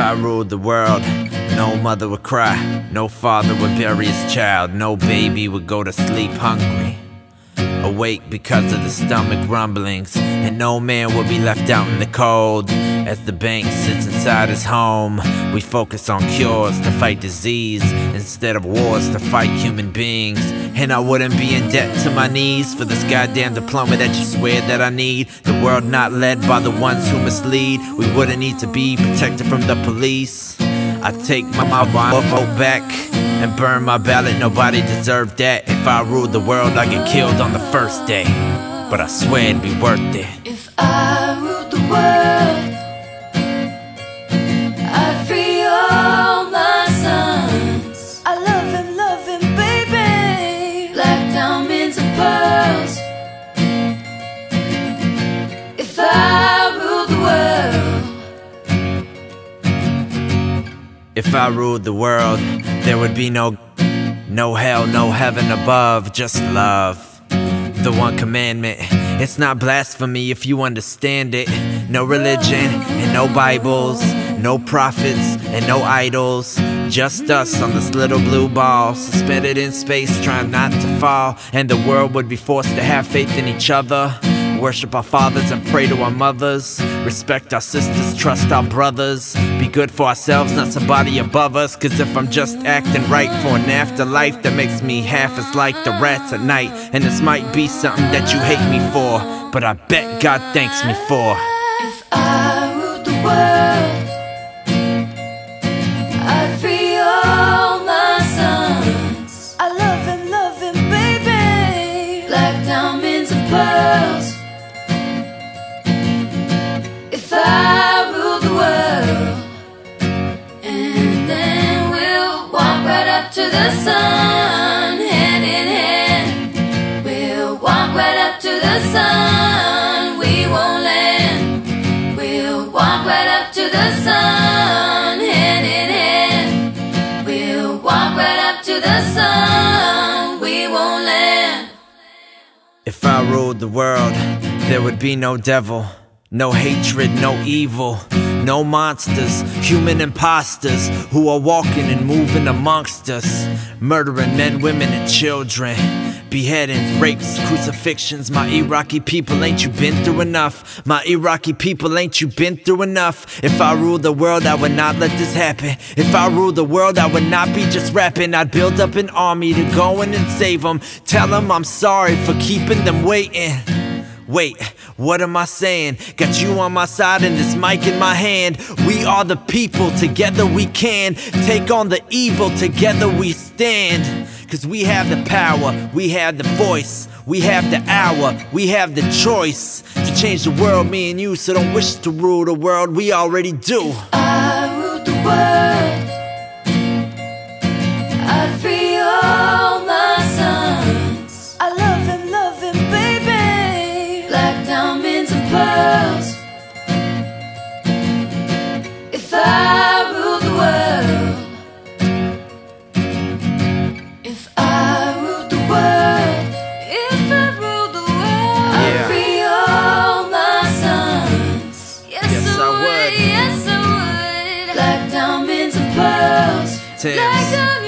I ruled the world, no mother would cry, no father would bury his child, no baby would go to sleep hungry, awake because of the stomach rumblings, and no man would be left out in the cold. As the bank sits inside his home, we focus on cures to fight disease instead of wars to fight human beings. And I wouldn't be in debt to my knees for this goddamn diploma that you swear that I need. The world not led by the ones who mislead. We wouldn't need to be protected from the police. I take my vote back and burn my ballot, nobody deserved that. If I ruled the world, I'd get killed on the first day, but I swear it'd be worth it. If I ruled the world, I'd free all my sons. I love him, baby. Black diamonds and pearls. If I ruled the world, if I ruled the world, there would be no hell, no heaven above, just love. The one commandment, it's not blasphemy if you understand it. No religion and no Bibles, no prophets and no idols, just us on this little blue ball, suspended in space trying not to fall. And the world would be forced to have faith in each other, worship our fathers and pray to our mothers, respect our sisters, trust our brothers, be good for ourselves, not somebody above us. Cause if I'm just acting right for an afterlife, that makes me half as like the rats at night. And this might be something that you hate me for, but I bet God thanks me for. If I ruled the world, I'd free all my sons. I love him, baby. Black diamonds and pearls. If I rule the world, and then we'll walk right up to the sun, hand in hand. We'll walk right up to the sun, we won't land. We'll walk right up to the sun, hand in hand. We'll walk right up to the sun, we won't land. If I ruled the world, there would be no devil, no hatred, no evil, no monsters, human imposters who are walking and moving amongst us, murdering men, women, and children, beheadings, rapes, crucifixions. My Iraqi people, ain't you been through enough? My Iraqi people, ain't you been through enough? If I ruled the world, I would not let this happen. If I ruled the world, I would not be just rapping. I'd build up an army to go in and save them. Tell them I'm sorry for keeping them waiting. Wait, what am I saying? Got you on my side and this mic in my hand. We are the people, together we can take on the evil, together we stand. Cause we have the power, we have the voice, we have the hour, we have the choice to change the world, me and you. So don't wish to rule the world, we already do. If I ruled the world, I'd free all my sons. I love him, baby. Black diamonds and pearls. If I ruled the world, if I ruled the world, if I ruled the world, I'd free all my sons. Yes, I would. Yes, I would. Black diamonds and pearls. Black diamonds.